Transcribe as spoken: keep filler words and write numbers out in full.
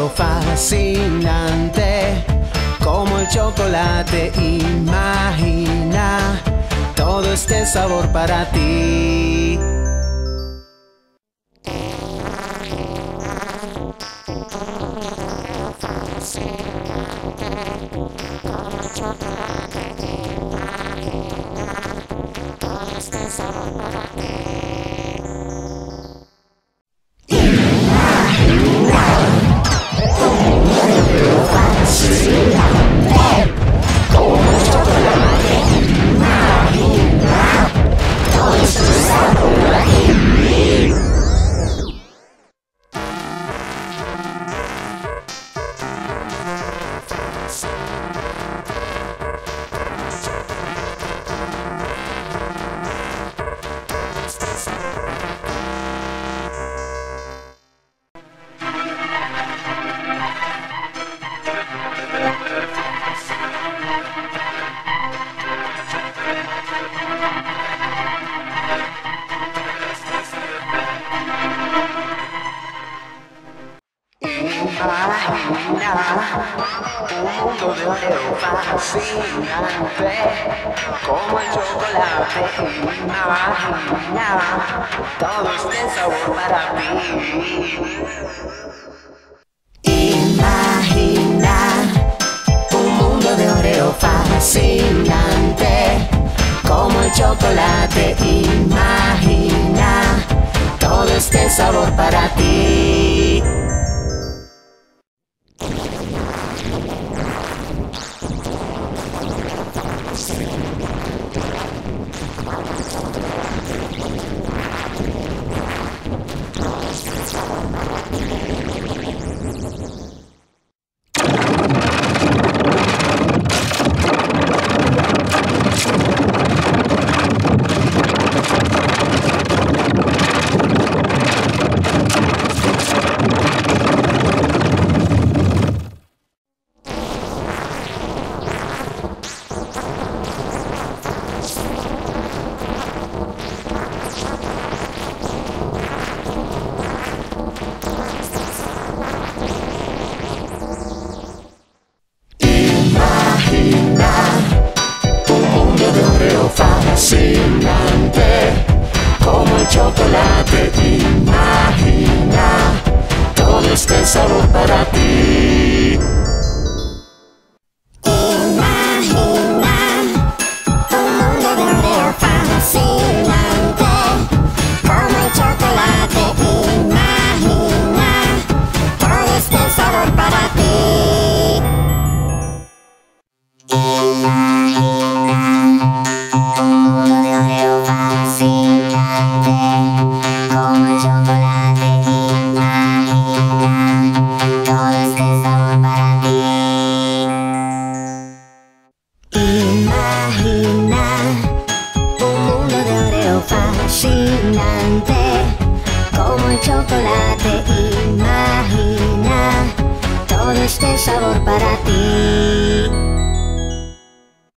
Oreo fascinante, como el chocolate. Imagina todo este sabor para ti. Imagina un mundo de Oreo fascinante, como el chocolate. Imagina todo este sabor para ti. Imagina un mundo de Oreo fascinante, como el chocolate. Imagina todo este sabor para ti. Fascinante, como el chocolate. Imagina todo este sabor para ti. Imagina un mundo de Oreo fascinante, como el chocolate. Imagina todo este sabor para ti. Fascinante, como el chocolate. Imagina todo este sabor para ti.